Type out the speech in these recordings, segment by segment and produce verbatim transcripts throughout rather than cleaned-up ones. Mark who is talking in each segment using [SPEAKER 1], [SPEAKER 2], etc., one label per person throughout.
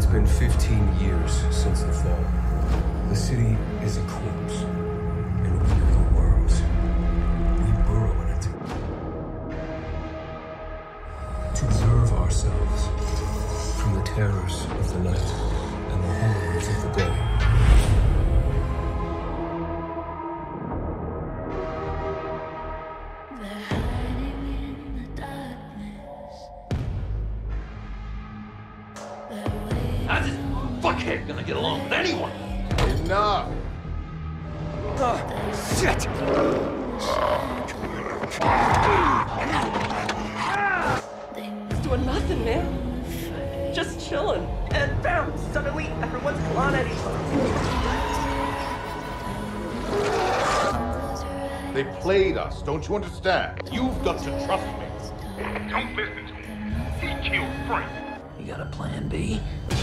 [SPEAKER 1] been fifteen years since the fall. The city is a corpse, and we are the world. We burrow in it to preserve ourselves from the terrors of the night and the horrors of the day.
[SPEAKER 2] How's this fuckhead gonna get along with anyone?
[SPEAKER 3] Enough!
[SPEAKER 2] Oh, shit!
[SPEAKER 4] Doing nothing, man. Just chilling. And bam! Suddenly, everyone's clawing at each other.
[SPEAKER 3] They played us, don't you understand? You've got to trust me.
[SPEAKER 5] Don't listen to him. He killed Frank.
[SPEAKER 2] You got a plan B?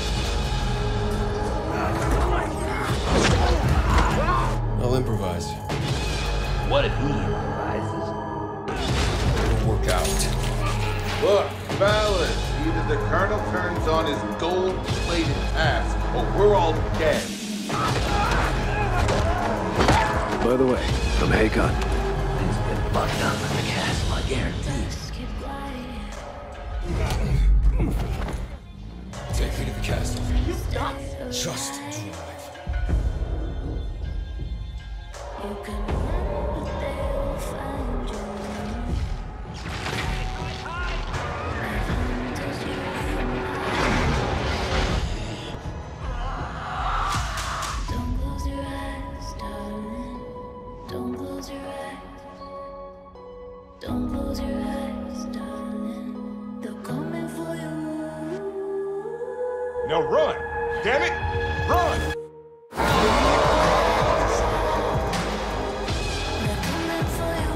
[SPEAKER 1] I'll improvise.
[SPEAKER 2] What if he improvises?
[SPEAKER 1] It'll work out.
[SPEAKER 3] Look, fellas, either the Colonel turns on his gold-plated task, or we're all dead.
[SPEAKER 6] By the way, I'm Hakon.
[SPEAKER 2] Things get fucked up in the castle, I guarantee.
[SPEAKER 1] Take me to the castle.
[SPEAKER 4] You stop.
[SPEAKER 1] Just drive.
[SPEAKER 7] Don't close your eyes, darling. They're coming for you.
[SPEAKER 3] Now run! Damn it! Run!
[SPEAKER 7] They're coming for you.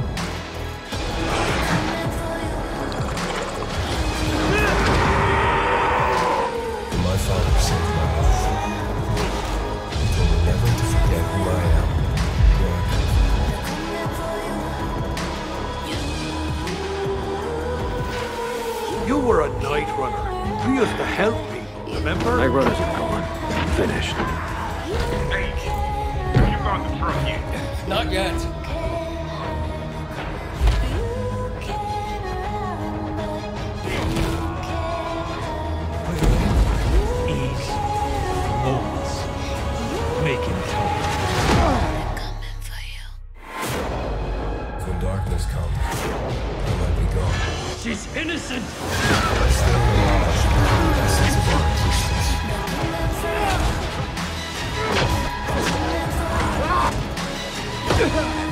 [SPEAKER 1] My father saved my life. He told me never to forget who I am. Where I come from.
[SPEAKER 6] You were a night runner. You used to help people, remember? Night runners are gone. Finished.
[SPEAKER 5] Hey, you got the truck yet?
[SPEAKER 1] Not yet.
[SPEAKER 6] Easy. Moments. Making it home.
[SPEAKER 7] They're coming for you.
[SPEAKER 1] When darkness comes, I might be gone.
[SPEAKER 6] She's innocent!
[SPEAKER 1] But still alive, the essence of our existence.
[SPEAKER 7] They're coming for you.